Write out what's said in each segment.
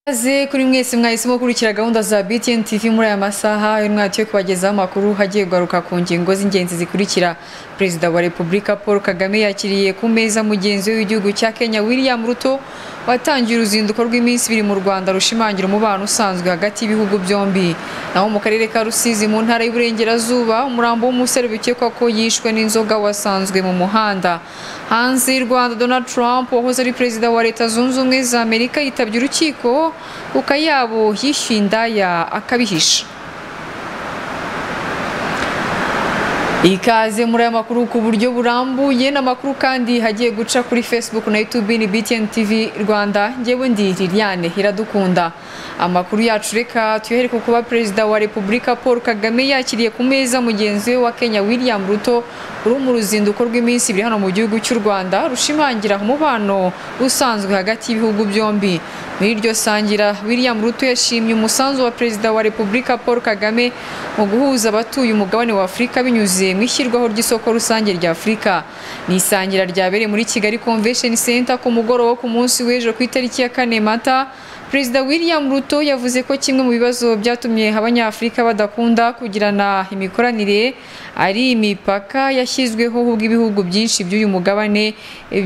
Aze kuri mwese mwahisemo kurikira gahunda za BTN TV muri aya masaha y'umwati yo kubagezaho amakuru hagiye kugaruka ku ngingo z'ingenzi zikurikira. Perezida wa Repubulika Paul Kagame yakiriye ku meza mugenzi w'igihugu cya Kenya William Ruto watangiye uruzinduko rw'iminsi 2 mu Rwanda rushimangira umubano usanzwe hagati y'ibihugu byombi. Naho mu karere ka Rusizi mu ntara y'Iburengerazuba umurambo w'umusore bikekwa ko yishwe n'inzoga wasanzwe mu muhanda. Hanze y'u Rwanda Donald Trump wahoze ari perezida wa Leta Zunze Ubumwe za Amerika yitabye urukiko ukayabo yishyuye indaya akabihisha. Ikaze muri aya makuru ku buryo burambuye n'amakuru kandi hagiye guca kuri Facebook na YouTube ni BTN TV Rwanda. Ngewe ndi Liliane Iradukunda. Amakuru yacu reka tuyohere kuba perezida wa Repubulika Paul Kagame yakiriye ku meza mugenzi we wa Kenya William Ruto uri mu ruzinduko rw'iminsi 2 hano mu gihugu cy'u Rwanda rushimangira umubano usanzwe hagati y'ibihugu byombi. Muri iryo sangira William Ruto yashimye umusanzu wa perezida wa Repubulika Paul Kagame mu guhuza abatuye umugabane wa Afurika binyuze mu ishyirwaho ry'isoko rusange rya Afurika. Ni isangira ryabereye muri Kigali Convention Center ku mugoroba ku munsi w'ejo ku itariki ya 4 Mata. Perezida William Ruto yavuze ko kimwe mu bibazo byatumye abanyafurika badakunda kugirana imikoranire ari imipaka yashyizweho ubw'ibihugu byinshi by'uyu mugabane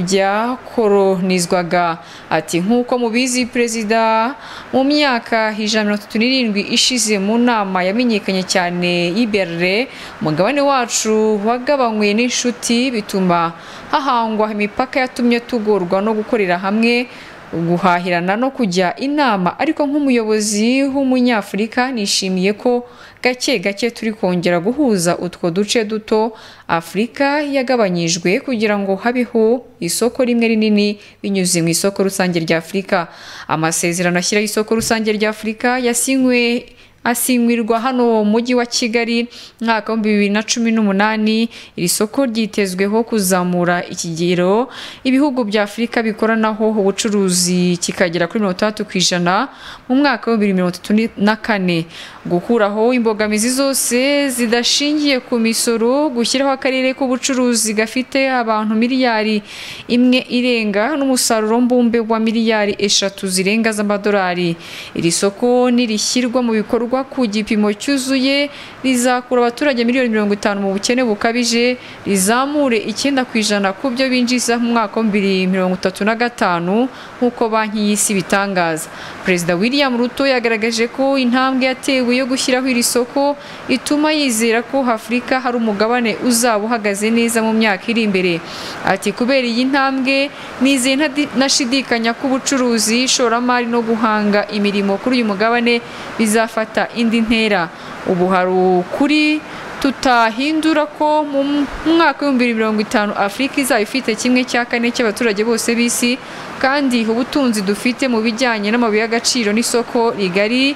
byakolonizwaga. Ati nk'uko mubizi perezida mu myaka 137 ishize mu nama yamenyekanye cyane y'Iberlin umugabane wacu wagabanywe n'inshuti bituma hahangwa imipaka yatumye tugorwa no gukorera hamwe guhahirana no kujya inama. Ariko nk'umuyobozi w'umunyafurika nishimiye ko gake gake turi kongera guhuza utwo duce duto Afurika yagabanyijwe kugira ngo habeho isoko rimwe rinini binyuze mu isoko rusange rya Afurika. Amasezerano ashyiraho isoko rusange rya Afurika asinyirwa hano mu mujyi wa Kigali mwaka wa 2018. Iri soko ryitezweho kuzamura ikigero ibihugu bya Afurika bikoranaho ubucuruzi kikagera kuri 30% mu mwaka wa 2034. Gukuraho imbogamizi zose zidashingiye ku misoro, gushyiraho akarere k'ubucuruzi gafite abantu miliyari 1 irenga n'umusaruro mbumbe wa miliyari 3 zirenga z'amadolari. Iri soko nirishyirwa mu bikorwa ku gipimo cyuzuye rizakura abaturage miliyoni 50 mu bukene bukabije, rizamure 9% ku byo binjiza mu mwaka wa 2035 nk'uko banki y'isi bitangaza. Perezida William Ruto yagaragaje ko intambwe yatewe yo gushyiraho iri soko ituma yizera ko Afurika hari umugabane uzaba uhagaze neza mu myaka iri imbere. Ati kubera iyi ntambwe nizeye ntashidikanya ko ubucuruzi, ishoramari no guhanga imirimo kuri uyu mugabane bizafata indi ntera. Ubu hari ukuri tutahindura ko mu mwaka wa 2050 Afurika izaba ifite 1/4 cy'abaturage bose b'isi, kandi ubutunzi dufite mu bijyanye n'amabuye y'agaciro n'isoko rigari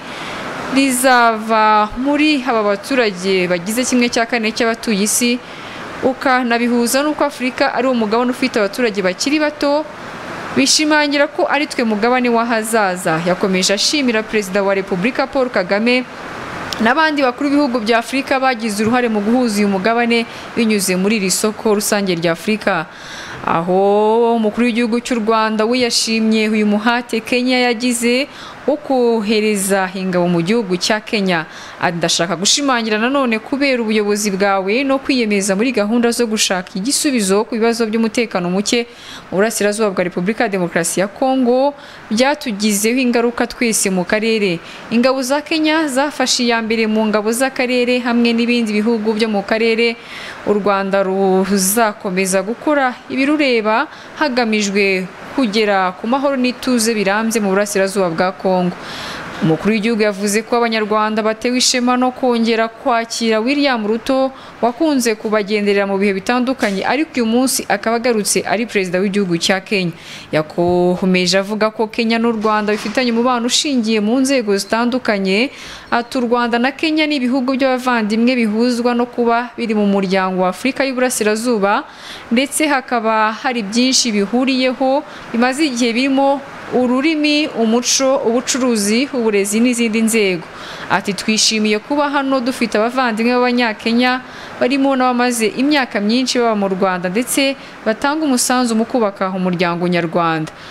rizava muri aba baturage bagize 1/4 cy'abatuye isi. Ukanabihuza n'uko Afurika ari umugabane ufite abaturage bakiri bato, bishimangira ko ari twe mugabane w'ahazaza. Yakomeje ashimira perezida wa Repubulika Paul Kagame n'abandi bakuru b'ibihugu bya Afurika bagize uruhare mu guhuza uyu mugabane binyuze muri iri soko rusange rya Afurika. Aho umukuru w'igihugu cy'u Rwanda we yashimye uyu muhate Kenya yagize wo kohereza ingabo mu gihugu cya Kenya. Adashaka gushimangira nanone kubera ubuyobozi bwawe no kwiyemeza muri gahunda zo gushaka igisubizo ku bibazo by'umutekano muke mu burasirazuba bwa Repubulika ya Demokarasi ya Kongo byatugizeho ingaruka twese mu karere. Ingabo za Kenya zafashe iya mbere mu ngabo z'akarere hamwe n'ibindi bihugu byo mu karere. U Rwanda ruzakomeza gukora ibirureba hagamijwe kugera ku mahoro n'ituze birambye mu burasirazuba bwa Kongo. Umukuru w'igihugu yavuze ko abanyarwanda batewe ishema no kongera kwakira William Ruto wakunze kubagenderera mu bihe bitandukanye, ariko uyu munsi akaba agarutse ari perezida w'igihugu cya Kenya. Yakomeje avuga ko Kenya n'u Rwanda bifitanye umubano ushingiye mu nzego zitandukanye. Ati u Rwanda na Kenya ni ibihugu by'abavandimwe bihuzwa no kuba biri mu muryango wa Afurika y'Uburasirazuba, ndetse hakaba hari byinshi bihuriyeho bimaze igihe birimo ururimi, umuco, ubucuruzi, uburezi n'izindi nzego. Ati twishimiye kuba hano dufite abavandimwe b'Abanyakenya barimo n'abamaze imyaka myinshi baba mu Rwanda ndetse batanga umusanzu mu kubaka umuryango nyarwanda.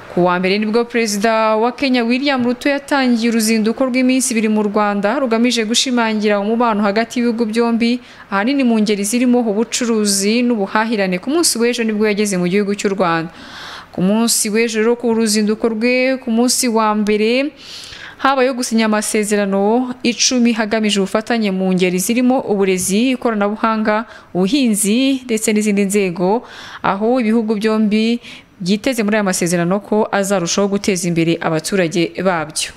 Ku wa mbere nibwo Perezida wa Kenya William Ruto yatangiye uruzinduko rw'iminsi 2 mu Rwanda rugamije gushimangira umubano hagati y'ibihugu byombi, ahanini mu ngeri zirimo ubucuruzi n'ubuhahirane. Ku munsi w'ejo nibwo yageze mu gihugu cy'u Rwanda. Ku munsi w'ejo rero ku ruzinduko rwe ku munsi wa mbere habayeho gusinya amasezerano 10 hagamije ubufatanye mu ngeri zirimo uburezi, ikoranabuhanga, ubuhinzi ndetse n'izindi nzego, aho ibihugu byombi byiteze muri aya masezerano ko azarushaho guteza imbere abaturage babyo.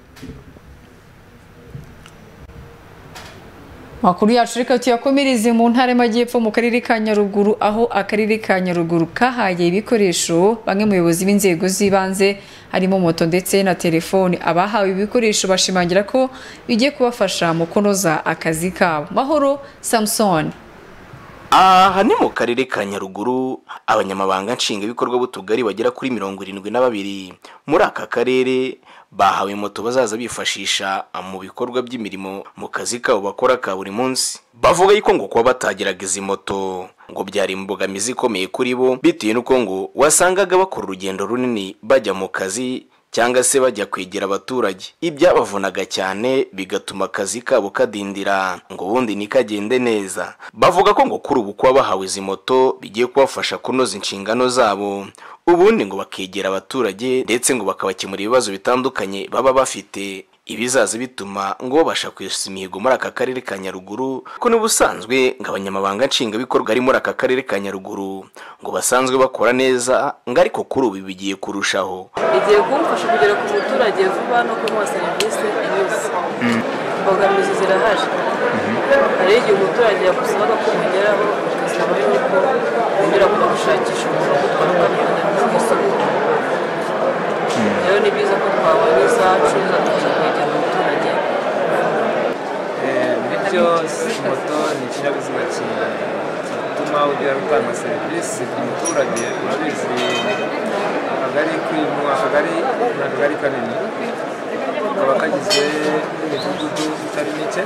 Makuru yacu reka tuyakomereze mu ntara y'Amajyepfo mu karere ka Nyaruguru, aho akarere ka Nyaruguru kahaye ibikoresho bamwe mu bayobozi b'inzego z'ibanze harimo moto ndetse na telefone. Abahawe ibikoresho bashimangira ko bigiye kubafasha mu kunoza akazi kabo. Mahoro Samson. Aha ni mu karere ka Nyaruguru, abanyamabanga nshingabikorwa b'utugari bagera kuri 72 muri aka karere bahawe moto bazaza bifashisha mu bikorwa by'imirimo mu kazi kabo bakora ka buri munsi. Bavuga yuko ngo kuba batagiraga izi moto ngo byari imbogamizi ikomeye kuri bo, bitewe n'uko ngo wasangaga bakora urugendo runini bajya mu kazi cyangwa se bajya kwegera abaturage. Ibyabavunaga cyane bigatuma akazi kabo kadindira ngo ubundi nikagende neza. Bavuga ko ngo kuri ubu kuba bahawe izi moto bigiye kubafasha kunoza inshingano zabo, ubundi ngo bakegera abaturage ndetse ngo bakabakemura ibibazo bitandukanye baba bafite, ibizaza bituma ngo babasha kwesa imihigo muri aka karere ka Nyaruguru. Ko n'ubusanzwe ngo abanyamabanga nshingabikorwa ari muri aka karere ka Nyaruguru ngo basanzwe bakora neza, ngo ariko kuri ubu bigiye kurushaho. Igiye kumfasha kugera ku muturage vuba no kumuha serivisi inoze. Imbogamizi zirahari. Hari igihe umuturage yagusabaga ko umugeraho ugasaba yuko unyura ku gushakisha umuntu utwara ku isoko. Rero ni byiza ko twabona izacu zatuje kwegera umuturage. Bityo moto ni ikinyabiziga gituma ugera gutanga serivisi ku muturage. Urabizi akagari kanini kaba kagizwe n'imidugudu itari mike,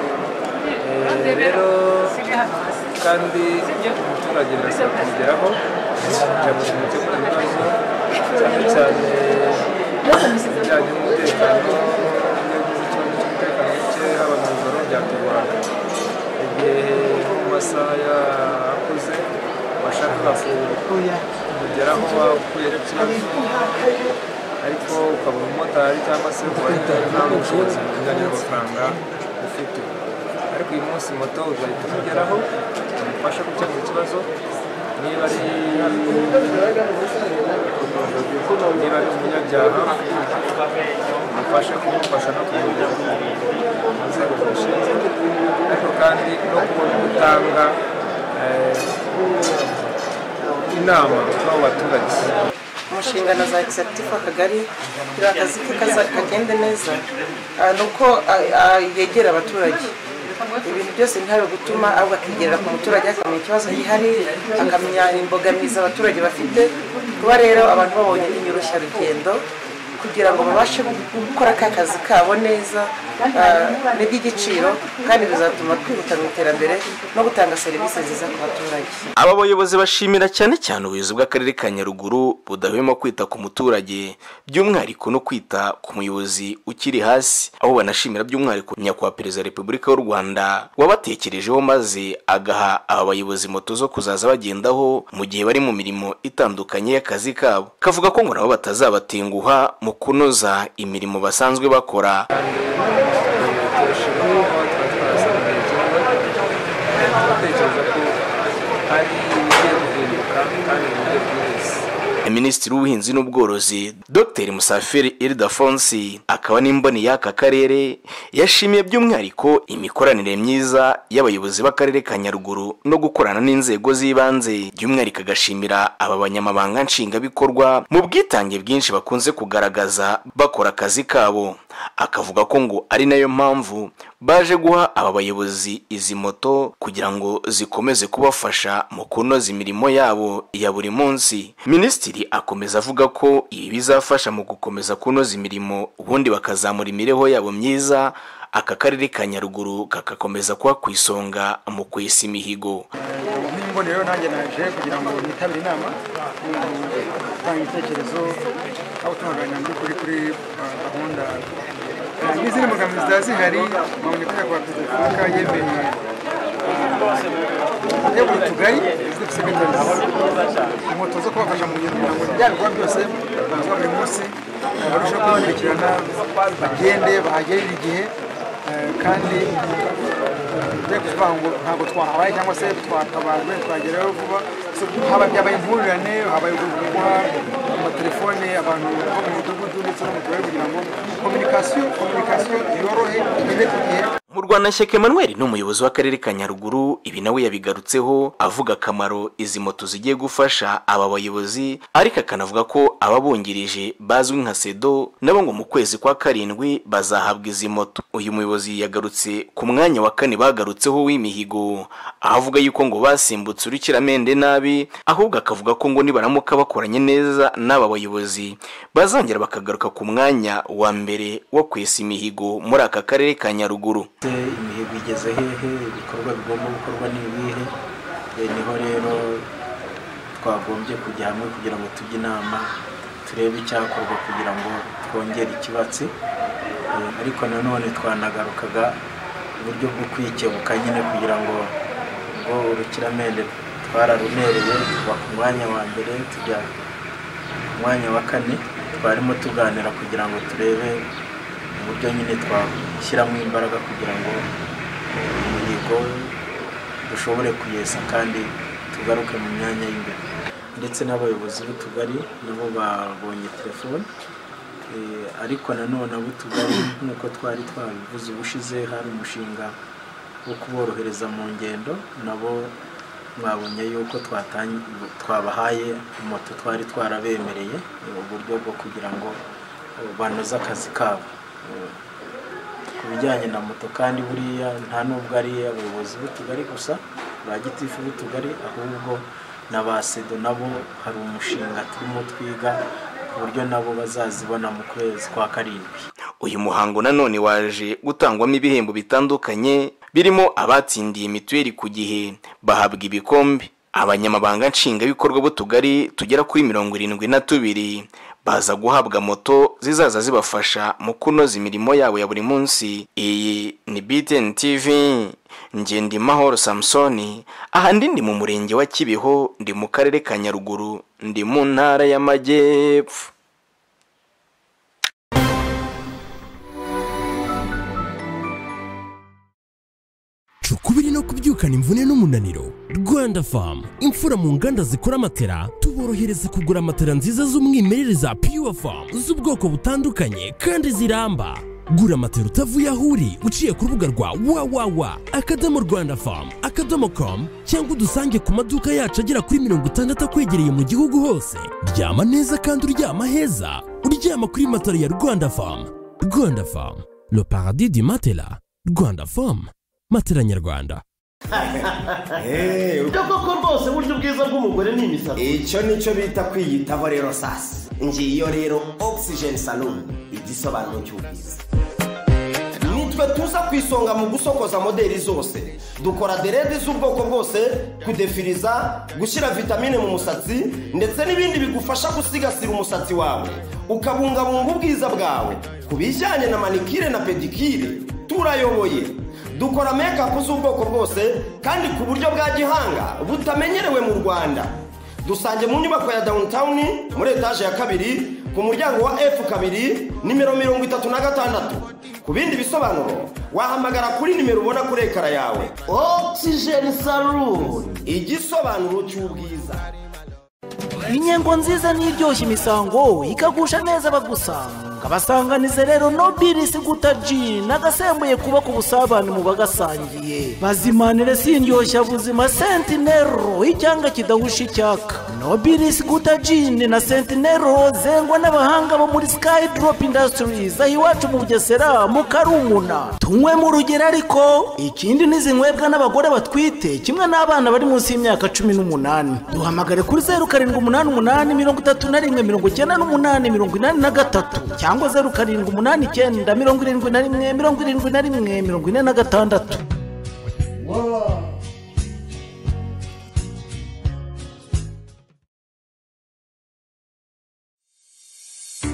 rero kandi umuturage birasaba kumugeraho kugira ngo gukemura ibibazo cyane cyane ibijyanye n'umutekano. Iyo ugize ikibazo cy'umutekano muke haba mu ijoro byatugora, igihe mu masaha yakuze washaka kumugeraho wakuye ikibazo ariko ukabona umumotari cyangwa se ukabona nta bushobozi mu bijyanye n'amafaranga ufite. Ariko uyu munsi moto uzahita umugeraho umufasha gukemura ikibazo, niba ari umunyabyaha umufasha kumufasha no kumugeza mu nzego zibishinzwe, ariko kandi no kubona gutanga inama n'abo baturage. Inshingano za executive akagari kugira akazi ke kagende neza nuko yegera abaturage. Ibintu byose ntabe gutuma ahubwo akigerera ku muturage akamenya ikibazo gihari, akamenya imbogamizi abaturage bafite. Kuba rero abantu babonye inyurushya rugendo kugira ngo babashe gukora akazi kabo neza n'iby'igiciro, kandi bizatuma twihuta mu iterambere no gutanga serivisi nziza ku baturage. Aba bayobozi bashimira cyane cyane ubuyobozi bw'akarere ka Nyaruguru budahwema kwita ku muturage, by'umwihariko no kwita ku muyobozi ukiri hasi, aho banashimira by'umwihariko nyakubahwa Perezida wa Repubulika y'u Rwanda wabatekerejeho maze agaha aba bayobozi moto zo kuzaza bagendaho mu gihe bari mu mirimo itandukanye y'akazi kabo. Kavuga ko ngo nabo batazabatenguha mu kunoza imirimo basanzwe bakora. Minisitiri w'Ubuhinzi n'Ubworozi Dr Musafiri Ildefonsi akaba n'imboni y'aka karere yashimiye by'umwihariko imikoranire myiza y'abayobozi b'akarere ka Nyaruguru no gukorana n'inzego z'ibanze, by'umwihariko agashimira aba banyamabanga nshingabikorwa mu bwitange bwinshi bakunze kugaragaza bakora akazi kabo. Akavuga ko ngo ari nayo mpamvu baje guha aba bayobozi izi moto kugira ngo zikomeze kubafasha mu kunoza imirimo yabo ya buri munsi. Minisitiri akomeza avuga ko ibi bizafasha mu gukomeza kunoza imirimo, ubundi bakazamura imibereho yabo myiza, aka karere ka Nyaruguru kakakomeza kuba ku isonga mu kwesa imihigo. Nk'imbonero nanjye naje kugira ngo nitabire inama, gutanga ibitekerezo aho tuhanganya kuri gahunda n'izindi mbogamizi zihari maboneka ya kwa Perezida yemeye buri tugari zifite sekretarizi moto zo kubafasha mu ngendo kugira ngo ibyarwa byose bazwa buri munsi barushaho kubikurikirana bagende bahagerera igihe kandi byo kuvuga ngo ntabwo twahabaye cyangwa se twakabajwe twagerayo vuba haba byabaye impurirane habaye guha amatelefone abantu bo mu mudugudu ndetse no mu turere kugira ngo komunikasiyo yorohe igende ku gihe. Murwanashyaka Emmanuel ni umuyobozi w'akarere ka Nyaruguru, ibi nawe yabigarutseho avuga akamaro izi moto zigiye gufasha aba bayobozi, ariko akanavuga ko ababungirije bazwi nka sedo nabo ngo mu kwezi kwa karindwi bazahabwa izi moto. Uyu muyobozi yagarutse ku mwanya wa 4 bagarutseho w'imihigo, avuga yuko ngo basimbutse urukiramende nabi, ahubwo akavuga ko ngo nibaramuka bakoranye neza n'aba bayobozi bazongera bakagaruka ku mwanya wa mbere wo kwesa imihigo muri aka karere ka Nyaruguru. Imihigo igeze hehe, ibikorwa bigomba gukorwa n'ibihe, niho rero twagombye kujya hamwe kugira ngo tujye inama turebe icyakorwa kugira ngo twongere ikibatsi, ariko nanone twanagarukaga uburyo bwo kwikebuka nyine kugira ngo urukiramende twararunereye tuva ku mwanya wa mbere tujya ku mwanya wa 4, twarimo tuganira kugira ngo turebe uburyo nyine twashyiramo imbaraga kugira ngo umuhigo dushobore kuyesa kandi tugaruke mu myanya y'imbere. Ndetse n'abayobozi b'utugari nabo babonye telefone, ariko nanone ab'utugari nk'uko twari twabivuze ubushize hari umushinga wo kuborohereza mu ngendo, nabo mwabonye yuko twabahaye moto twari twarabemereye uburyo bwo kugira ngo banoze akazi kabo ku bijyanye na moto. Kandi buriya nta nubwo ari abayobozi b'utugari gusa ba gitifu b'utugari, ahubwo n'abasedo nabo hari umushinga turimo twiga ku buryo nabo bazazibona mu kwezi kwa karindwi. Uyu muhango nanone waje gutangwamo ibihembo bitandukanye birimo abatsindiye mituweli ku gihe bahabwa ibikombe. Abanyamabanga nshingabikorwa b'utugari tugera kuri 72 baza guhabwa moto zizaza zibafasha mu kunoza imirimo yabo ya buri munsi. Iyi ni BTN TV, Ngendi Mahoro Samsoni, ahandi ndi mu murenge wa Kibeho, ndi mu karere ka Nyaruguru, ndi mu ntara y'Amajyepfo. Kubiri no kubyukana imvune n'umunaniro, Rwanda Farm imfura mu nganda zikora matera tuborohereza kugura matera nziza z'umwimerere za Pure Farm z'ubwoko butandukanye kandi ziramba. Gura matera utavuye aho uri uciye ku rubuga rwa www.rwandafarm.com cyangwa udusange ku maduka yacu agera kuri 60 kwegereye mu gihugu hose. Ryama neza kandi uryama heza, uryama kuri matera ya Rwanda Farm. Rwanda Farm, le paradis du matelas. Rwanda Farm, matera nyarwanda. Ujya koko rwose buryo bwiza bw'umugore ni imisatsi. Icyo nicyo bita kwiyitaho rero sasa. Ngiyo rero Oxygen Salon, igisobanuro cy'ubwiza. Nitwe tuza kwisonga mu gusokoza modeli zose. Dukora derede z'ubwoko bwose, kudefiriza, gushyira vitamine mu musatsi ndetse n'ibindi bigufasha gusigasira umusatsi wawe ukabungabunga ubwiza bwawe. Kubijyanye na manikire na pedikire turayoboye. Dukora make-up z'ubwoko bwose kandi ku buryo bwa gihanga butamenyerewe mu Rwanda. Dusange mu nyubako ya Downtown muri etage ya 2 ku muryango wa F2 nimero 36. Ku bindi bisobanuro wahamagara kuri nimero ubona kuri ekara yawe. Oxygen Salon, igisobanuro cy'ubwiza. Inyengo nziza n'iryoshye imisango ikagusha neza bagusanga. Kabasanganize rero Nobilis Guta Gin nagasembuye kuba ku busabane mu bagasangiye. Bazimanire sindyoshya buzima Sentinero icyanga kidahusha icyaka. Nobilis Guta Gin na Sentinero zengwa n'abahanga bo muri Skydrop Industries ahiwacu mu Bugesera mu Karumuna. Tunywe mu rugero ariko ikindi nizinywebwa n'abagore batwite kimwe n'abana bari munsi y'imyaka 18. Duhamagare kuri 0788198883 cyangwa 0789717146.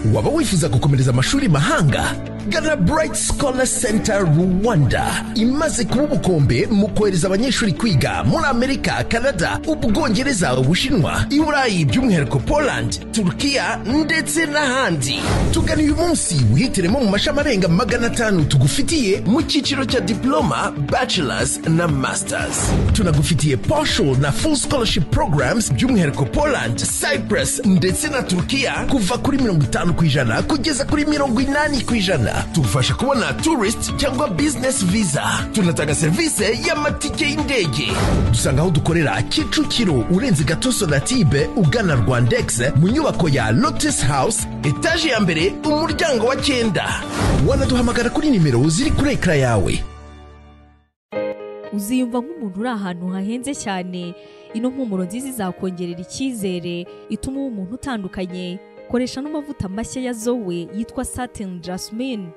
waba wifuza gukomereza amashuri mahanga? Gana Bright Scholar Center Rwanda imaze kuba ubukombe mu kohereza abanyeshuri kwiga muri Amerika, Canada, Ubwongereza, Ubushinwa, Iburayi by'umwihariko Poland, Turkiya ndetse n'ahandi. Tugana uyu munsi wihitiremo mu mashami arenga 500 tugufitiye mu cyiciro cya diploma, bachelors na masters. Tunagufitiye partial na full scholarship programs by'umwihariko Poland, Cyprus ndetse na Turkiya kuva kuri 50% kugeza kuri 80%. Tugufasha kubona tourist cyangwa business visa. Tunatanga service y'amatike y'indege. Dusanga aho dukorera Kicukiro urenze gato Sonatibe ugana Rwandex mu nyubako ya Lotus House etage ya mbere umuryango wa 9. Wanaduhamagara kuri nimero ziri kuri ekra yawe. Uziyumva nk'umuntu uri ahantu hahenze cyane, ino mpumuro nziza izakongerera icyizere, ituma umuntu utandukanye. Koresha n'amavuta mashya ya Zoe yitwa Satin Jasmine.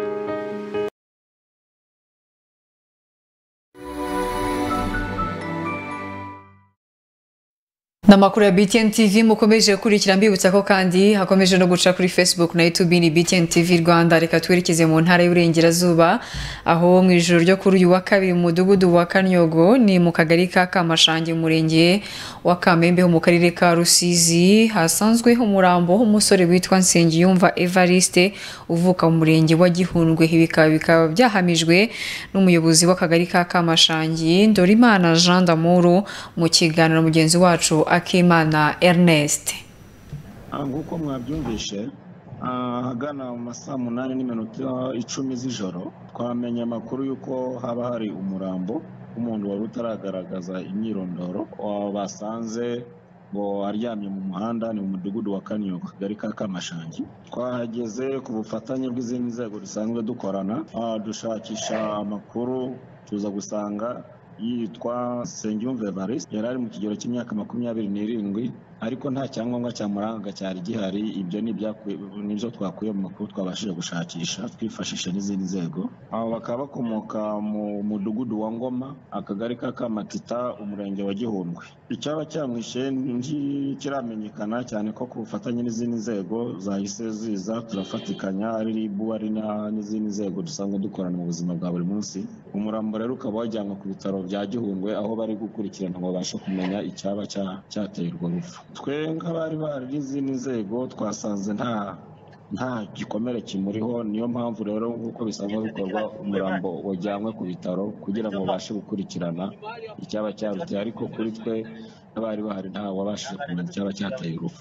Namakuru ya BTN TV mukomeje kurikira, mbibutsa ko kandi hakomeje no guca kuri Facebook na YouTube ni BTN TV Rwanda. Reka twerekeze mu ntara y'Uburengerazuba aho mu ijoro ryo kuri uyu wa kabiri mu mudugudu wa Kanyogo ni mu kagari ka Kamashange mu murenge wa Kamembe ho mu karere ka Rusizi hasanzwe umurambo w'umusore witwa Nsengiyumva Evariste uvuka mu murenge wa Gihundwe. Bikaba byahamijwe n'umuyobozi w'akagari ka Kamashange Ndorimana Jean d'Amour mu kiganiro mugenzi wacu Akimana Ernest. Nguko mwabyumvishe ahagana mu masaha 8:10 z'ijoro twamenye amakuru yuko haba hari umurambo w'umuntu wari utaragaragaza imyirondoro basanze ngo aryamye mu muhanda ni mu mudugudu wa Kanyogo kagari ka Kamashange. Twahageze ku bufatanye bw'izindi nzego dusanzwe dukorana dushakisha amakuru tuza gusanga yitwa Nsengiyumva Evariste yari ari mu kigero cy'imyaka 27 ariko nta cyangombwa cyamuranga cyari gihari. Ibyo nibyo twakuye mu makuru twabashije gushakisha twifashisha n'izindi nzego. Abo bakaba bakomoka mu mudugudu wa Ngoma akagari ka Kamatita umurenge wa Gihundwe. Icyaba cyamwishe kiramenyekana cyane ko ku bufatanye n'izindi nzego zahise ziza turafatikanya ari ribu ari n'izindi nzego dusanzwe dukorana mu buzima bwa buri munsi. Umurambo rero ukaba wajyanwe ku bitaro bya Gihundwe aho bari gukurikirana ngo babashe kumenya icyaba cyateye urwo rupfu. Twe nk'abari bari n'izindi nzego twasanze nta gikomere kimuriho, niyo mpamvu rero nk'uko bisanzwe bikorwa umurambo wajyanwe ku bitaro kugira ngo babashe gukurikirana icyaba cyaruteye, ariko kuri twe n'abari bahari nta wabashije kumenya icyaba cyateye urupfu.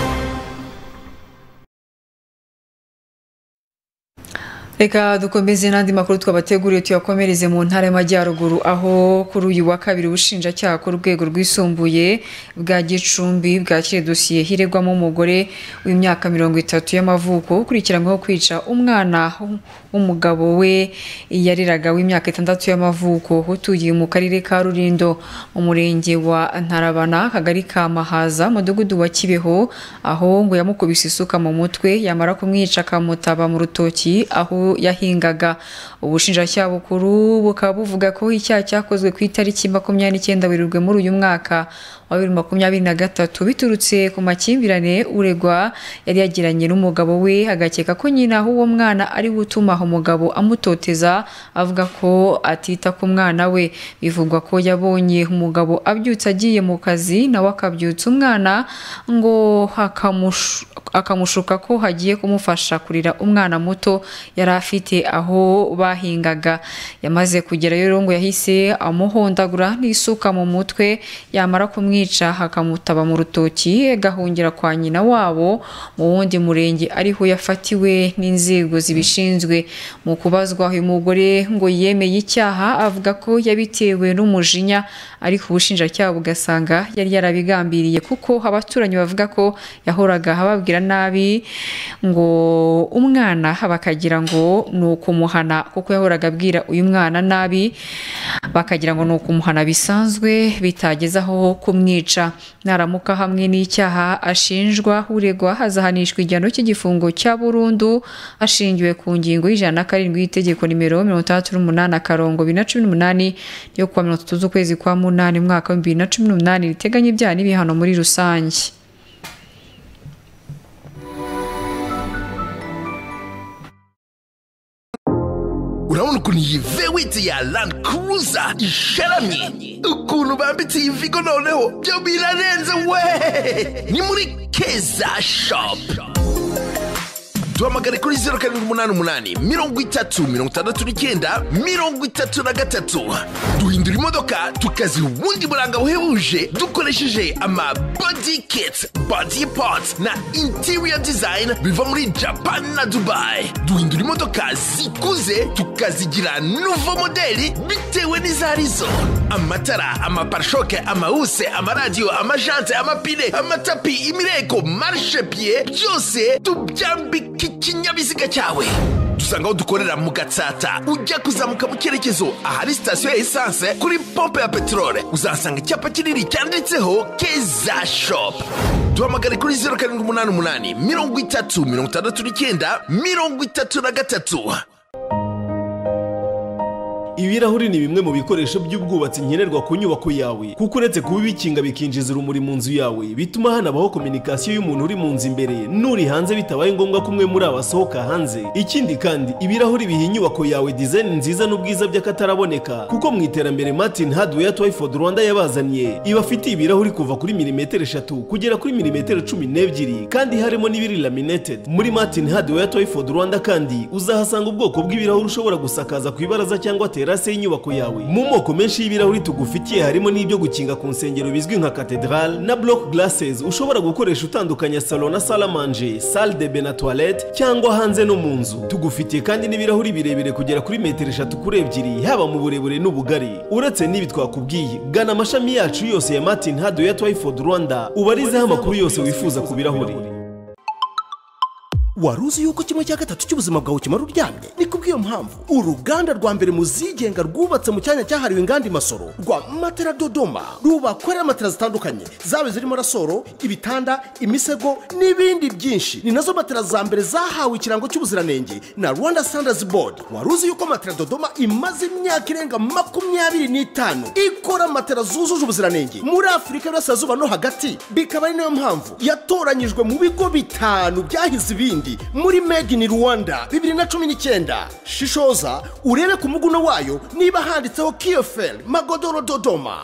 Reka dukomeze n'andi makuru twabateguriye tuyakomereze mu ntara y'Amajyaruguru aho kuri uyu wa kabiri ubushinjacyaha ku rwego rwisumbuye bwa Gicumbi bwakiriye dosiye hiregwamo umugore w'imyaka 30 y'amavuko ukurikiranyweho kwica umwana w'umugabo we yariraga w'imyaka 6 y'amavuko utuye mu karere ka Rulindo mu murenge wa Ntarabana kagari ka Mahaza mudugudu wa Kibeho aho ngo yamukubise isuka mu mutwe yamara kumwica akamutaba mu rutoki aho yahingaga. Ubushinjacyaha bukuru bukaba buvuga ko icyaha cyakozwe ku itariki 29 Werurwe muri uyu mwaka wa 2023 biturutse ku makimbirane uregwa yari yagiranye n'umugabo we agakeka ko nyina uwo mwana ari gutuma umugabo amutoteza avuga ko atita ku mwana we. Bivugwa ko yabonye umugabo abyutse agiye mu kazi nawe akabyutsa umwana ngo akamushuka ko hagiye kumufasha kurira umwana muto yari afite aho bahingaga. Yamaze kugera rero ngo yahise amuhondagura n'isuka mu mutwe yamara kumwica hakamutaba mu rutoki gahungira kwa nyina wabo mu wundi murenge ariho yafatiwe n'inzego zibishinzwe. Mu kubazwa uyu mugore ngo yemeye icyaha avuga ko yabitewe n'umujinya ariko ubushinjacyaha bugasanga yari yarabigambiriye kuko abaturanyi bavuga ko yahoraga ababwira nabi ngo umwana bakagira ngo nukumuhana kuko yahoraga abwira uyu mwana nabi bakagira ngo nukumuhana bisanzwe bitagezaho kumwica. Naramuka hamwe n'icyaha ashinjwa uregwa hazahanishwa igihano cy'igifungo cya burundu ashingiwe ku ngingo y'107 y'itegeko nimero 68/2018 yo kuwa 30 z'ukwezi kwa 8 mwaka wa 2018 riteganya ibyaha n'ibihano muri rusange. urabona ukuntu iyi V8 ya Land Cruiser isharamye, ukuntu bambitse iyi Vigo noneho byo birarenze we. Ni muri Keza Shop. Duhamagare kuri 0788 30 69 duhindura imodoka tukaziha ubundi buranga buhebuje dukoresheje ama body kits, body parts na interior design biva muri Japan na Dubai. Duhindura imodoka zikuze tukazigira nouveau modeli bitewe n'izarizo. Amatara, amaparshoke, amahuse, amaradio, amajante, amapine, amatapi, imireko, marchepied, byose tubyambika ikinyabiziga cyawe. Dusanga aho dukorera mu Gatsata ujya kuzamuka mu cyerekezo ahari station ya essence kuri pompe ya petrole uzasanga icyapa kinini cyanditseho Keza Shop. Duhamagare kuri 0788 30 69 Ibirahuri ni bimwe mu bikoresho by'ubwubatsi nkenerwa ku nyubako yawe, kuko uretse kuba bikinga bikinjiza urumuri mu nzu yawe, bituma hanabaho komunikasiyo y'umuntu uri mu nzu imbere n'uri hanze bitabaye ngombwa ko umwe muri abasohoka hanze. Ikindi kandi ibirahuri biha inyubako yawe design nziza n'ubwiza by'akataraboneka, kuko mu iterambere Martin Hardware Twyford Rwanda yabazaniye ibafitiye ibirahuri kuva kuri 3 kugera kuri 12 kandi harimo n'ibiri laminated. Muri Martin Hardware Twyford Rwanda kandi uzahasanga ubwoko bw'ibirahuri ushobora gusakaza ku ibaraza cyangwa terase y'inyubako yawe. Mu moko menshi y'ibirahuri tugufitiye harimo n'ibyo gukinga ku nsengero bizwi nka cathedral na block glasses ushobora gukoresha utandukanya salon na salle à manger, salle de bain na toilette cyangwa hanze no mu nzu. Tugufitiye kandi n'ibirahuri birebire kugera kuri 3 kuri 2 haba mu burebure n'ubugari. Uretse n'ibi twakubwiye, gana amashami yacu yose ya Martin Hardware Twyford Rwanda ubarizeho amakuru yose wifuza ku birahuri. Waruzi yuko kimwe cya gatatu cy'ubuzima bwawe kimara uryamye? Ni kubw'iyo mpamvu uruganda rwa mbere mu zigenga rwubatse mu cyanya cyahariwe inganda Masoro rwa Matera Dodoma rubakorera matera zitandukanye, zabe zirimo rasoro, ibitanda, imisego n'ibindi byinshi. Ni nazo matera za mbere zahawe ikirango cy'ubuziranenge na Rwanda Standards Board. Waruzi yuko Matera Dodoma imaze imyaka irenga 25 ikora matera zujuje ubuziranenge muri Afurika y'Iburasirazuba no hagati, bikaba ari nayo mpamvu yatoranyijwe mu bigo 5 byahize ibindi muri Made in Rwanda 2019. Shishoza urebe ku muguno wayo niba handitseho Kiofel Magodoro Dodoma.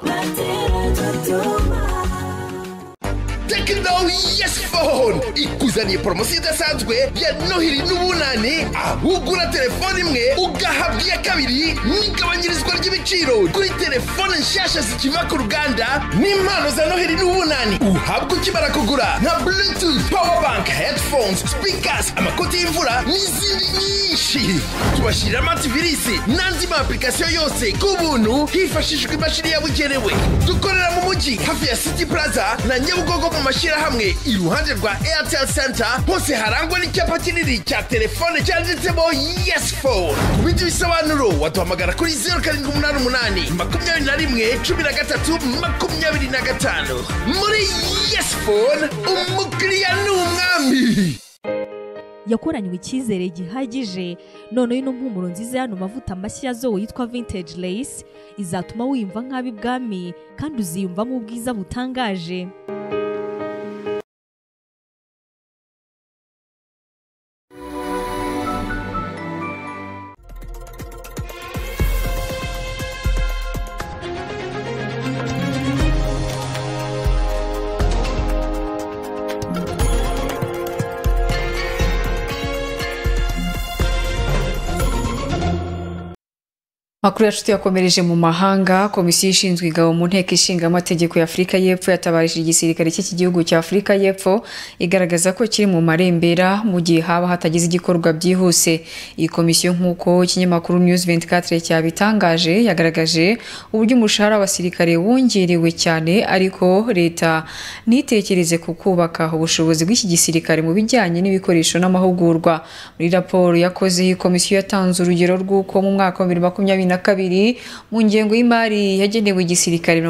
Tekno Yes Phone ikuzaniye promotion idasanzwe ya Noheri n'ubunani, aho ugura telefone imwe ugahabwa iya kabiri n'igabanyirizwa ry'ibiciro kuri telefone nshyashya zikiva ku ruganda n'impano za Noheri n'ubunani uhabwa ukimara kugura nka Bluetooth, power bank, headphones, speakers, amakoti y'imvura n'izindi nyinshi. Tubashyirira antivirus n'andi ma application yose ku buntu hifashishwa imashini yabugenewe. Dukorera mu mujyi hafi ya City Plaza na Nyabugogo mu mashyirahamwe iruhande rwa Airtel Center, hose harangwa n'icyapa kinini cya telefone cyanditsemo Yes Phone. Ku bindi bisobanuro waduhamagara kuri 0788 21 13 muri Yes Phone umukiriya n'umwami. Yakoranywe icyizere gihagije, none ino mpumuro nziza y'ano mavuta mashya yazowe yitwa Vintage Lace izatuma wiyumva nk'abibwami kandi uziyumvamo ubwiza butangaje. Makuru yacu tuyakomereje mu mahanga. Komisiyo ishinzwe ingabo mu nteko ishinga amategeko ya Afurika y'Epfo yatabarije igisirikare cy'iki gihugu cya Afurika y'Epfo igaragaza ko kiri mu marembera mu gihe haba hatagize igikorwa byihuse. Iyi komisiyo nk'uko ikinyamakuru News 24 cyabitangaje yagaragaje uburyo umushahara w'abasirikare wongerewe cyane, ariko leta nitekereze ku kubaka ubushobozi bw'iki gisirikare mu bijyanye n'ibikoresho n'amahugurwa. Muri raporo yakoze iyi komisiyo yatanze urugero rw'uko mu mwaka wa 2022 mu ngengo y'imari yagenewe igisirikare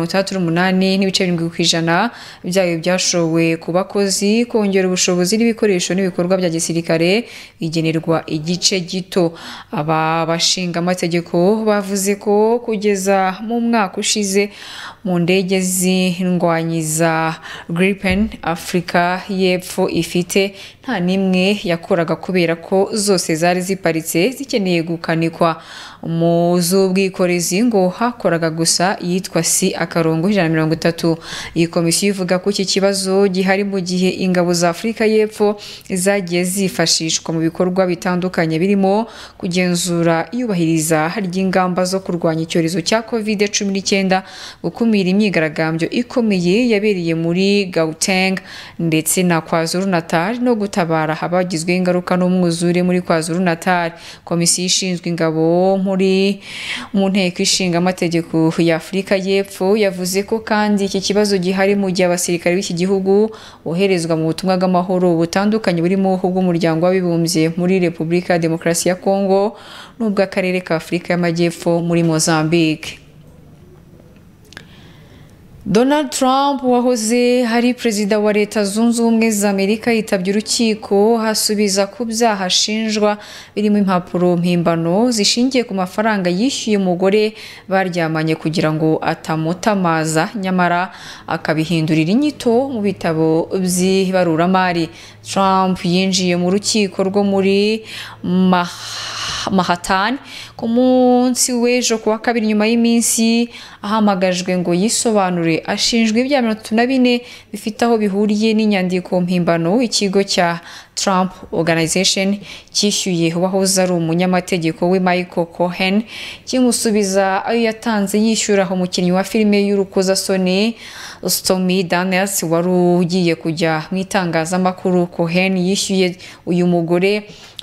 38.7% byayo byashowe ku bakozi. Kongera ubushobozi n'ibikoresho n'ibikorwa bya gisirikare bigenerwa igice gito. Aba bashinga amategeko bavuze ko kugeza mu mwaka ushize mu ndege z'indwanyi za Gripen Afurika y'Epfo ifite nta n'imwe yakoraga kubera ko zose zari ziparitse zikeneye gukanikwa. Mu z'ubwikorezi ngo hakoraga gusa yitwa C/130. Iyi komisiyo ivuga ko iki kibazo gihari mu gihe ingabo za Afurika y'Epfo zagiye zifashishwa mu bikorwa bitandukanye birimo kugenzura iyubahiriza ry'ingamba zo kurwanya icyorezo cya COVID-19, gukumira imyigaragambyo ikomeye yabereye muri Gauteng ndetse na KwaZulu-Natal no gutabara abagizweho ingaruka n'umwuzure muri KwaZulu-Natal. Komisiyo ishinzwe ingabo mu nteko ishinga amategeko ya Afurika y'Epfo yavuze ko kandi iki kibazo gihari mu gihe abasirikare b'iki gihugu boherezwa mu butumwa bw'amahoro butandukanye burimo ubw'umuryango w'abibumbye muri Repubulika ya Demokarasi ya Kongo n'ubw'akarere ka Afurika y'Amajyepfo muri Mozambique. Donald Trump wahoze hari perezida wa Leta Zunze Ubumwe za Amerika yitabye urukiko hasubiza ku byaha ashinjwa birimo impapuro mpimbano zishingiye ku mafaranga yishyuye umugore baryamanye kugira ngo atamutamaza nyamara akabihindurira inyito mu bitabo by'ibaruramari. Trump yinjiye mu rukiko rwo muri Manhattan ku munsi w'ejo kuwa kabiri nyuma y'iminsi ahamagajwe ngo yisobanure. Ashinjwa ibyaha 34 bifite aho bihuriye n'inyandiko mpimbano ikigo cya Trump Organization cyishyuye uwahoze ari umunyamategeko we Michael Cohen kimusubiza ayo yatanze yishyura umukinnyi wa filime y'urukozasoni Stormy Daniels wari ugiye kujya mu itangazamakuru. Cohen yishyuye uyu mugore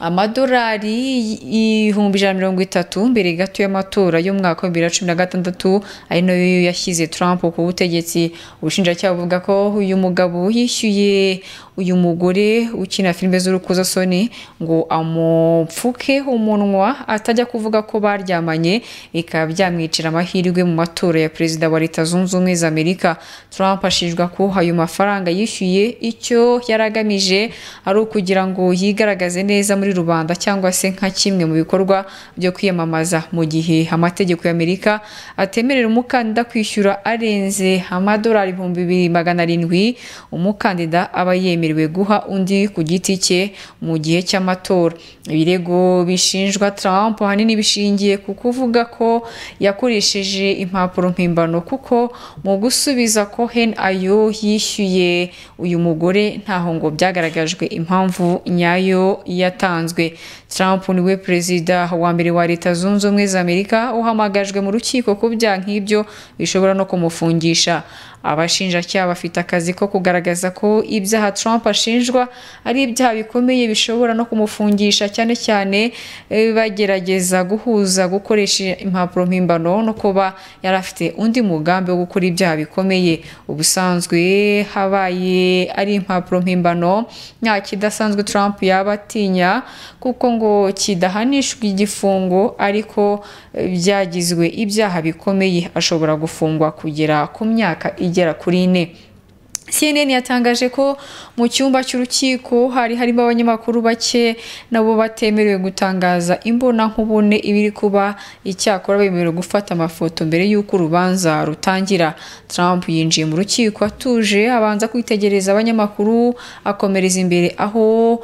amadolari 130,000 mbere gato y'amatora y'umwaka wa 2016 ari nayo yashyize Trump ku butegetsi. Ubushinjacyaha buvuga ko uyu mugabo yishyuye uyu mugore ukina filime z'urukozasoni ngo amupfuke umunwa atajya kuvuga ko baryamanye, bikaba byamwicira amahirwe mu matora ya perezida wa Leta Zunze Ubumwe za Amerika. Trump ashinjwa ko ayo mafaranga yishyuye icyo yaragamije ari ukugira ngo yigaragaze neza muri rubanda cyangwa se nka kimwe mu bikorwa byo kwiyamamaza, mu gihe amategeko y'Amerika atemerera umukandida kwishyura arenze amadolari 2,700 umukandida aba yemerewe guha undi ku giti cye mu gihe cy'amatora. Ibirego bishinjwa Trump ahanini bishingiye ku kuvuga ko yakoresheje impapuro mpimbano kuko mu gusubiza Cohen ayo yishyuye uyu mugore ntaho ngo byagaragajwe impamvu nyayo yatanzwe. Trump niwe perezida wa mbere wa Leta Zunze Ubumwe za Amerika uhamagajwe mu rukiko ku byaha nk'ibyo bishobora no kumufungisha. Abashinjacyaha bafite akazi ko kugaragaza ko ibyaha Trump ashinjwa ari ibyaha bikomeye bishobora no kumufungisha, cyane cyane bagerageza guhuza gukoresha impapuro mpimbano no kuba yari afite undi mugambi wo gukora ibyaha bikomeye. Ubusanzwe habaye ari impapuro mpimbano nta kidasanzwe Trump yaba atinya kuko ngo kidahanishwa igifungo, ariko byagizwe ibyaha bikomeye ashobora gufungwa kugera ku myaka igera kuri 4. CNN yatangaje ko mu cyumba cy'urukiko harimo abanyamakuru bake nabo batemerewe gutangaza imbona nkubone ibiri kuba, icyakora bemerewe gufata amafoto mbere y'uko urubanza rutangira. Trump yinjiye mu rukiko atuje, abanza kwitegereza abanyamakuru akomereza imbere aho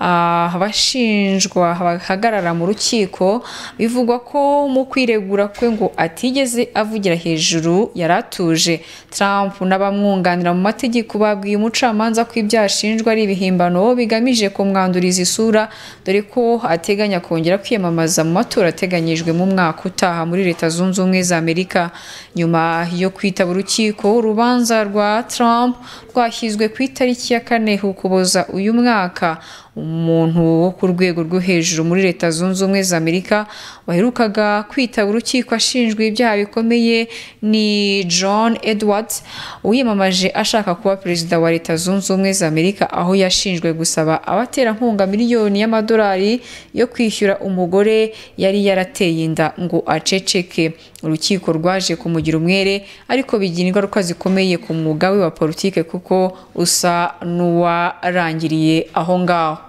abashinjwa bahagarara mu rukiko. Bivugwa ko mu kwiregura kwe ngo atigeze avugira hejuru, yaratuje. Trump n'abamwunganira mu mategeko babwiye umucamanza ko ibyaha ashinjwa ari ibihimbano bigamije kumwanduriza isura, dore ko ateganya kongera kwiyamamaza mu matora ateganyijwe mu mwaka utaha muri Leta Zunze Ubumwe za Amerika. Nyuma yo kwitaba urukiko, urubanza rwa Trump rwashyizwe ku itariki ya 4 Ukuboza uyu mwaka. Umuntu wo ku rwego rwo hejuru muri Leta Zunze Ubumwe za Amerika waherukaga kwitaba urukiko ashinjwa ibyaha bikomeye ni John Edwards, wiyamamaje ashaka kuba perezida wa Leta Zunze Ubumwe za Amerika, aho yashinjwe gusaba abaterankunga miliyoni y'amadolari yo kwishyura umugore yari yarateye inda ngo aceceke. Urukiko rwaje kumugira umwere, ariko bigira ingaruka zikomeye ku mwuga we wa politike kuko usa n'uwarangiriye aho ngaho.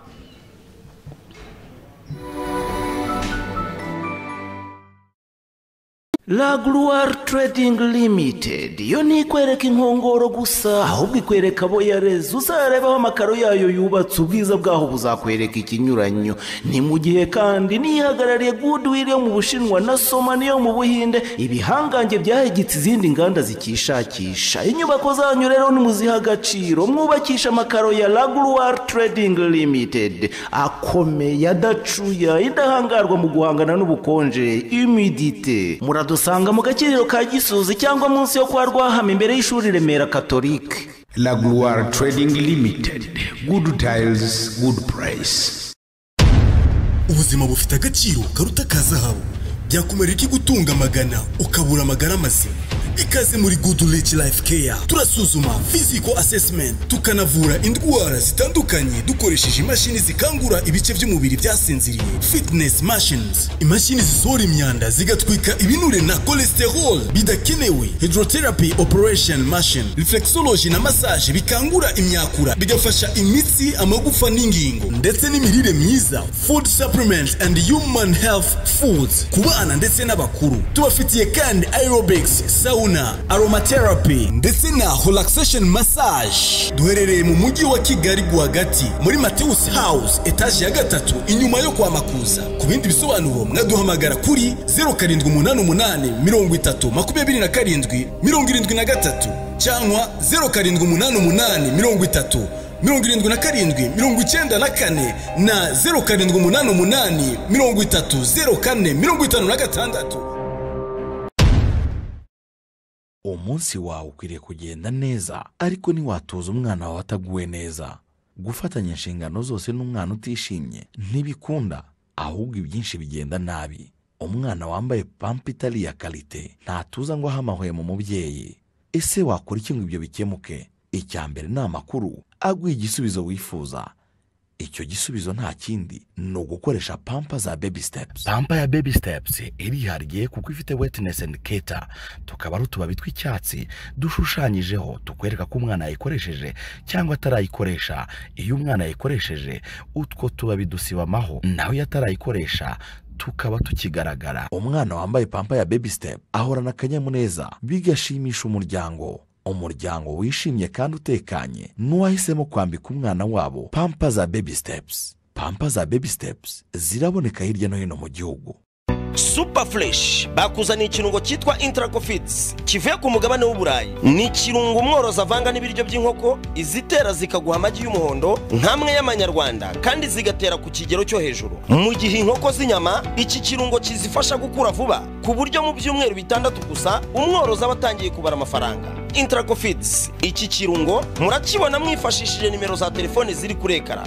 La Gloire Trading Limited yo ntikwereka inkongoro gusa ahubwo ikwereka abo yareze uzarebaho amakaro yayo yubatse ubwiza bwaho buzakwereka ikinyuranyo ni mu gihe kandi nihagarariye Goodwill yo mu Bushinwa na Somani yo mu Buhinde ibihangange byahegitse izindi nganda zikishakisha inyubako zanyu rero nimuziha agaciro mwubakisha amakaro ya La Gloire Trading Limited akomeye adacuya indahangarwa mu guhangana n'ubukonje humidité dusanga mu gakiriro ka Gisozi cyangwa munsi yo kwa Rwahama imbere y'ishuri Remera Catholique. La Gloire Trading Limited, good tiles, good price. Ubuzima bufite agaciro karuta kazahabu byakumara iki gutunga amagana ukabura amagara mazima. Ikaze muri Good Rich Life Care turasuzuma physical assessment tukanavura indwara zitandukanye dukoresheje imashini zikangura ibice by'umubiri byasinziriye fitness machines, imashini zisohora imyanda zigatwika ibinure na cholesterol bidakenewe, hydrotherapy operation machine, reflexology na massage bikangura imyakura bigafasha imitsi, amagufa n'ingingo, ndetse n'imirire myiza, food supplements and human health foods ku bana ndetse n'abakuru. Tubafitiye kandi aerobics, sauna, aromatherapy ndetse na relaxation massage. Duherereye mu mujyi wa Kigali rwagati muri Mateus House etage ya 3 inyuma yo kwa Makuza. Ku bindi bisobanuro mwaduhamagara kuri 0788 30 27 cyangwa 0788 77 na 0788 umunsi wawe ukwiriye kugenda neza ariko ntiwatoza umwana wawe ataguwe neza. Gufatanya inshingano zose n'umwana utishimye ntibikunda, ahubwo ibyinshi bigenda nabi. Umwana wambaye pampa itari ya kalite ntatuza ngo ahamahwe mu mubyeyi. Ese wakora iki ngo ibyo bikemuke? Icya mbere ni amakuru aguha igisubizo wifuza. Icyo gisubizo nta kindi ni ugukoresha pampa za baby steps. Pampa ya baby steps irihariye kuko ifite wetness indicator, tukaba ari utubabi tw'icyatsi dushushanyijeho tukwereka ko umwana yayikoresheje cyangwa atarayikoresha. Iyo umwana yayikoresheje utwo tubabi dusibamaho, naho atarayikoresha tukaba tukigaragara. Umwana wambaye pampa ya baby step ahorana akanyamuneza bigashimisha umuryango wishimye kandi utekanye n'uwahisemo kwambika umwana wabo pampa za baby steps. Pampa za baby steps ziraboneka hirya no hino mu gihugu. Super Fresh bakuzaniye ikirungo cyitwa Intracofits kivuye ku mugabane w'Uburayi. Ni ikirungo umworozi avanga n'ibiryo by'inkoko izitera zikaguha amagi y'umuhondo nkamwe y'amanyarwanda kandi zigatera ku kigero cyo hejuru. Mu gihe inkoko z'inyama iki kirungo kizifasha gukura vuba ku buryo mu byumweru 6 gusa umworozi abatangiye kubara amafaranga. Intracofits iki kirungo murakibona mwifashishije nimero za telefone ziri kuri ekara.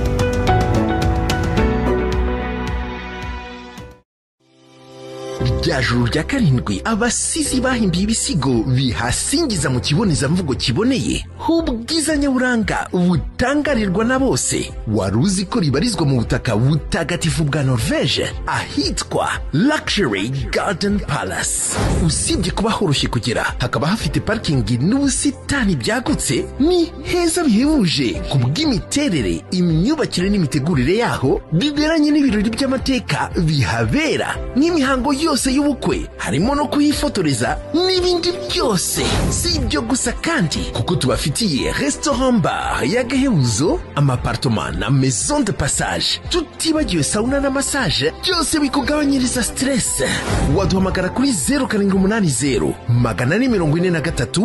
Juru rya karindwi abasizi bahimbiye ibisigo bihasingiza mu kibonezamvugo kiboneye ubwiza nyaburanga butangarirwa na bose. Waruzi ko ribarizwa mu butaka butagatifu bwa Norvege ahitwa Luxury Garden Palace. Usibye kuba horoshye kugera, hakaba hafite parking n'ubusitani byagutse, ni heza bihebuje ku bw'imiterere, imyubakire n'imitegurire yaho biberanye n'ibirori by'amateka bihabera n'imihango yose y'ubukwe, harimo no kuyifotoreza n'ibindi byose. Si ibyo gusa kandi kuko tubafitiye restaurant bar y'agahebuzo, amapartement na maison de passage, tutibagiwe sauna na massage, byose bikugabanyiriza stress. Waduhamagara kuri 0780 443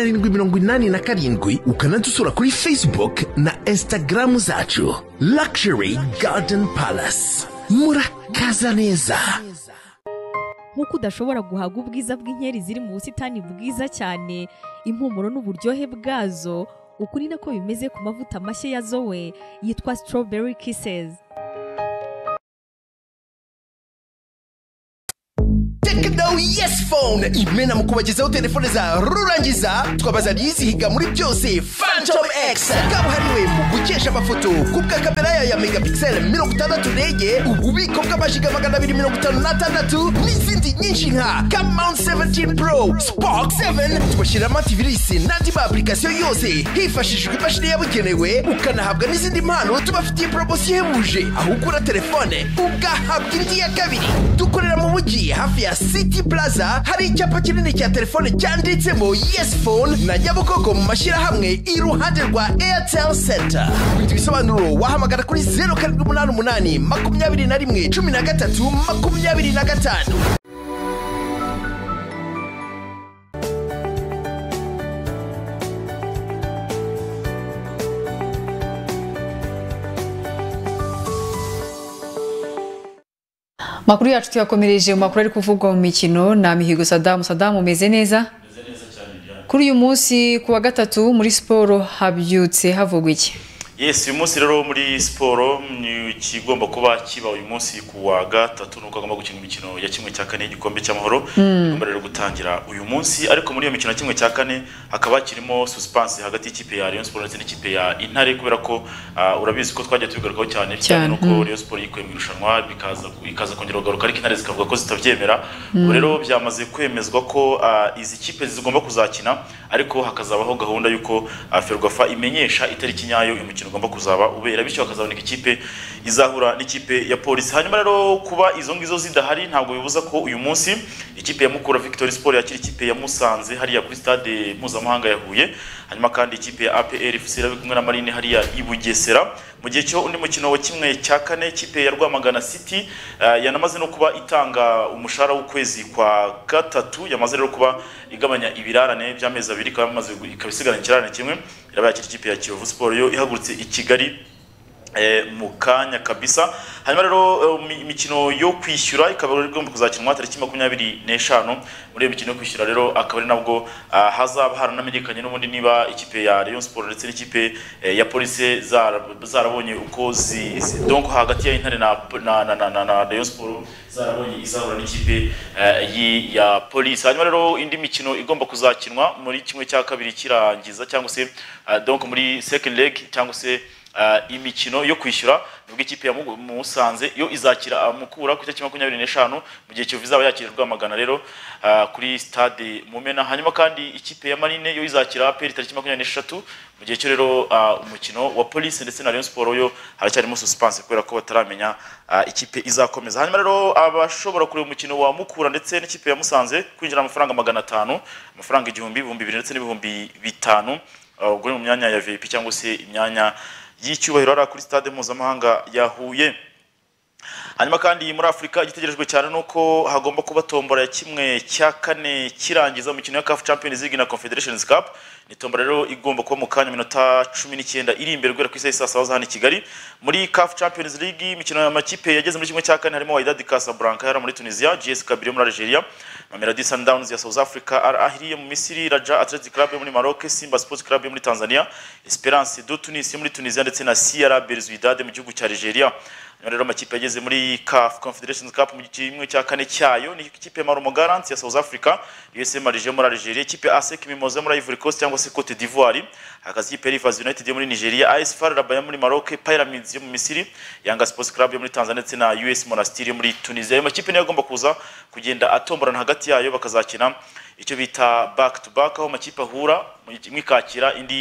787 ukanadusura kuri Facebook na Instagram zacu. Luxury Garden Palace, murakaza neza. Nk'uko udashobora guhaga ubwiza bw'inkeri ziri mu busitani bwiza cyane, impumuro n'uburyohe bwazo, ukuri nako bimeze ku mavuta mashya ya Zoe yitwa Strawberry Kisses. Tekno Yes Phone imena mu kubagezaho telefone za rurangiza twabazaniye izihiga muri byose Phantom X kabuhariwe mu gukesha amafoto kubwa kamera ya megapixel 60 ndege, ububiko bw'amajiga 256 n'izindi nyinshi nka Camount 17 Pro, Spark 7, tubashira antivirus n'andi ma application yose hifashishijwe imashini yabugenewe, ukanahabwa n'izindi mpano tubafitiye promotion ihebuje aho ugura telefone ugahabwa indi ya kabiri. Dukorera mu mujyi hafi ya City Plaza hari icyapa kinini cya telefone cyanditsemo Yes Phone na Nyabugogo mu mashyirahamwe iruhande rwa Airtel Center. Kubita ibisobanuro wahamagara kuri 0788 21 13 25. Makuru yacu tuyakomereje mu makuru ari kuvugwa mu mikino na Mihigo Saddam umeze neza kuri uyu munsi kuwa gatatu muri siporo habyutse havugwa iki? Yes, uyu munsi rero muri siporo ni kigomba kuba kiba uyu munsi kuwa gatatu nuko agomba gukina imikino ya kimwe cya kane igikombe cy'amahoro igomba rero gutangira uyu munsi, ariko muri iyo mikino ya kimwe cya kane hakaba kirimo suspense hagati y'ikipe ya Rayon Sport ndetse n'ikipe ya Intare kubera ko urabizi ko twajya tubigarukaho cyane nuko Rayon Sport yikuye mu irushanwa bikaza kongera kugaruka ariko Intare zikavuga ko zitavyemera. Rero byamaze kwemezwa ko izi kipe zigomba kuzakina, ariko hakazabaho gahunda yuko Ferwafa imenyesha itariki nyayo imikino ugomba kuzaba ubera, bityo hakazaboneka ikipe izahura n'ikipe ya Polisi. Hanyuma rero kuba izo ngizo zidahari ntabwo bibuza ko uyu munsi ikipe ya Mukura Victory Sport yakira ikipe ya Musanze hariya kuri stade mpuzamahanga ya Huye, hanyuma kandi ikipe ya APR FC irabe kumwe na Marine hariya i Bugesera. Mu gihe cyo undi mukino wa kimwe cya kane ikipe ya Rwamagana City yanamaze no kuba itanga umushahara w'ukwezi kwa gatatu, yamaze rero kuba igabanya ibirarane by'amezi abiri ikabisigarana ikirarane kimwe, iraba yakira ikipe ya Kiyovu Sport yo ihagurutse i Kigali mu kanya kabisa. Hanyuma rero imikino yo kwishyura ikaba igomba kuzakinwa tariki 25 muri iyo mikino yo kwishyura rero akaba ari nabwo hazaba haranamenyekanye n'ubundi niba ikipe ya Rayon Sport ndetse n'ikipe ya Police zarabonye uko donc hagati ya Intare na Rayon Sport zarabonye izahura n'ikipe ya Police. Hanyuma rero indi mikino igomba kuzakinwa muri kimwe cya kabiri kirangiza cyangwa se donc muri second leg cyangwa se imikino yo kwishyura nubwo ikipe ya Musanze yo izakira Mukura ku itariki 25 mu gihe cyo vizaba yakira Rwamagana rero kuri stade Mumena. Hanyuma kandi ikipe ya Marine yo izakira APR tariki 26 mu gihe cyo rero umukino wa Police ndetse na Rayon Sport yo haracyarimo suspense kubera ko bataramenya ikipe izakomeza. Hanyuma rero abashobora kureba umukino wa Mukura ndetse n'ikipe ya Musanze kwinjira amafaranga 500, amafaranga 1000 ndetse n'ibihumbi 5 ubwo mu myanya ya VIP cyangwa se imyanya y'icyubahiro ara kuri stade mpuzamahanga ya Huye. Hanyuma kandi muri Afrika igitegerejwe cyane nuko hagomba kuba tombora ya kimwe cya kane kirangiza umukino ya CAF Champions League na Confederations Cup. Ni tombora rero igomba kuba mu kanya minota 19 iri imbere gwera ku isaha 7 hano i Kigali. Muri CAF Champions League imikino y'amakipe yageze muri kimwe cya kane harimo Wydad Casablanca yara muri Tunisia, GS Kabylie muri Algeria, Mamelodi Sundowns ya South Africa, Al Ahly muri Misiri, Raja Athletic Club muri Maroc, Simba Sports Club muri Tanzania, Esperance de Tunis muri Tunisia ndetse na CR Belouizdad mu gihugu cya Algeria. Rero amakipe yageze muri CAF Confederations Cup mu kimwe cya kane cyayo ni ikipe ya Marumo Gallants ya South Africa, USM Alger muri Algeria, ikipe ASEC Mimoza muri Ivory Coast cyangwa se Cote d'Ivoire, hakazi ikipe Rivers United yo muri Nigeria, AS FAR Rabat muri Maroc, Pyramids yo mu Misiri, Yanga Sports Club yo muri Tanzania ndetse na US Monastir yo muri Tunisia. Ayo makipe niyo agomba kuza kugenda atomborana hagati yayo bakazakina icyo bita back to back, aho makipe ahura imwe ikakira indi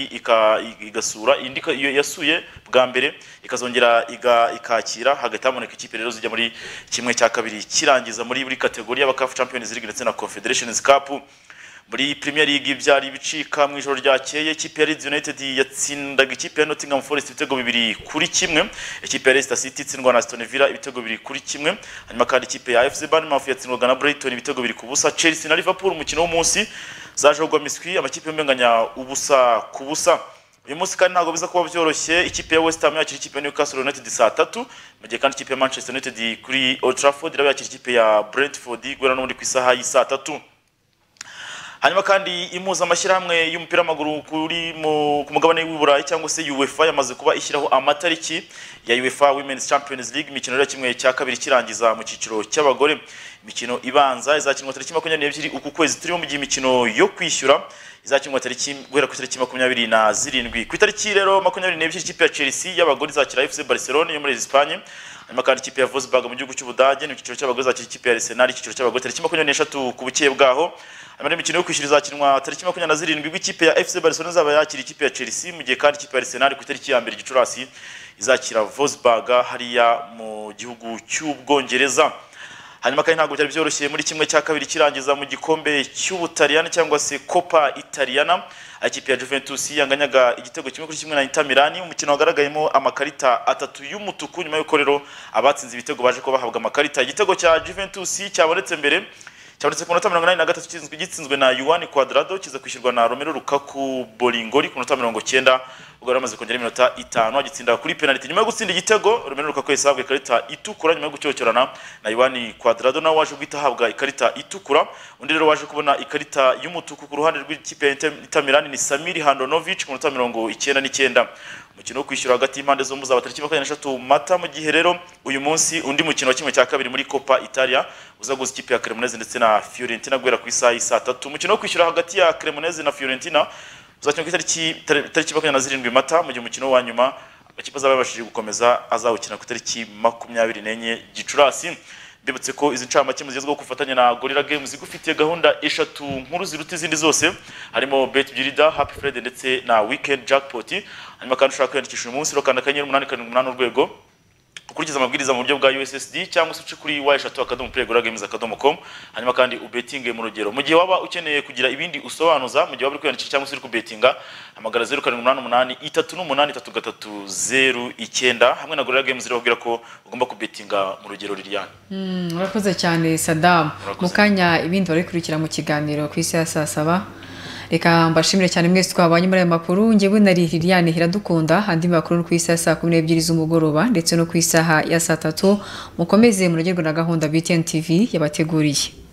igasura indi yasuye bwa mbere ikazongera ikakira hagati amoneka ikipe rero zijya muri kimwe cya kabiri kirangiza muri kategori y'aba CAF Champions League ndetse na Confederations Cup. Muri Premier League byari bicika mu ijoro ryakeye, ikipe ya Leeds United yatsindaga ikipe ya Nottingham Forest ibitego 2-1, ikipe ya Leicester City itsindwa na Aston Villa ibitego 2-1, hanyuma kandi ikipe ya FC Bournemouth yatsindwaga na Brighton ibitego 2-0, Chelsea na Liverpool umukino w'umunsi zajogwa miswi amakipe yomenganya ubusa ku busa. Uyu munsi kandi ntago biza kuba byoroshye, ikipe ya West Ham yakira ikipe ya Newcastle United saa 3, mu gihe kandi ikipe ya Manchester United kuri Old Trafford irabe yakira ikipe ya Brentford gwera n'undi ku isaha y'isa 3. Hanyuma kandi imuza amashyirahamwe y'umupira w'amaguru kuri ku mugabane w'Uburayi cyangwa se UEFA yamaze kuba ishyiraho amatariki ya UEFA Women's Champions League, imikino ya kimwe cya kabiri kirangiza mu cyiciro cy'abagore. Imikino ibanza izakinwa tariki 22 uku kwezi turimo mu gihe imikino yo kwishyura izakinwa tariki guhera ku tariki 27. Ku itariki rero 22 ikipe ya Chelsea y'abagore izakira FC Barcelona yo muri Espagne, hanyuma kandi ikipe ya Wolfsburg mu gihugu cy'Ubudage, mu cyiciro cy'abagore izakira ikipe ya Arsenal, icyiciro cy'abagore tariki 23 ku bukiye bwaho. Hanyuma imikino yo kwishyura izakinwa tariki 27 ikipe ya FC Barcelona izaba yakira ikipe ya Chelsea, mu gihe kandi ikipe ya Arsenal ku itariki ya 2 Gicurasi izakira Wolfsburg hariya mu gihugu cy'Ubwongereza. hanyuma kandi ntabwo byari byoroshye muri kimwe cya kabiri kirangiza mu gikombe cy'Ubutaliyani cyangwa se Coppa Italiana ikipe ya Juventus yanganyaga igitego kimwe kuri kimwe na Inter Milan umukino wagaragayemo amakarita 3 y'umutuku nyuma y'uko rero abatsinze ibitego baje ko bahabwa amakarita igitego cya Juventus cyabonetse mbere cyabonetse ku minota 83 gitsinzwe na Juan Cuadrado kiza kwishyurwa na Romelu Lukaku Bolingoli ku minota 90 ubwo yaramaze kongera iminota 5 agitsinda kuri penalty nyuma yo gutsinda igitego Romelu Lukaku yasabwe ikarita itukura nyuma yo gucyocorana na Juan Cuadrado nawe waje guhita ahabwa ikarita itukura undi rero waje kubona ikarita y'umutuku ku ruhande rw'ikipe ya Inter Milan ni Samir Handanovic ku minota 99 umukino wo kwishyura hagati y'impande zombi za tariki 23 Mata mu gihe rero uyu munsi undi mukino wa kimwe cya kabiri muri Coppa Italia uzaguza ikipe ya Cremonese ndetse na Fiorentina guhera ku isaha 3 umukino wo kwishyura hagati ya Cremonese na Fiorentina uzakinwa ku tariki 27 Mata mu gihe umukino wa nyuma ikipe zabashije gukomeza azawukina ku tariki 24 Gicurasi ndibutse ko izi ncamake muzizwe gufatanya na Gorilla Games igufitiye gahunda eshatu nkuru ziruta izindi zose harimo Bet Builder, Happy Friday ndetse na Weekend Jackpot hanyuma kandi ushaka kwiyandikisha uyu munsi rokanda akanyenyeri 888 urwego ukurikiza amabwiriza mu buryo bwa USSD cyangwa se uce kuri y3.play.gorillagames.com hanyuma kandi ubetinge mu rugero mu gihe waba ukeneye kugira ibindi usobanuza mu gihe waba uri kwiyandikisha cyangwa se uri kubetinga hamagara 0788 hamwe na Gorilla Games irababwira ko ugomba kubetinga mu rugero Liliane. Urakoze cyane Saddam mukanya ibindi bari kurikira mu kiganiro ku isi ya saa 7 reka mbashimire cyane mwese twabanye muri aya makuru njyewe na Liliane Hiradukunda andi makuru ku isi ya saa 12 z'umugoroba ndetse no ku isaha ya saa 3 mukomeze murogerwa na gahunda BTN TV yabateguriye.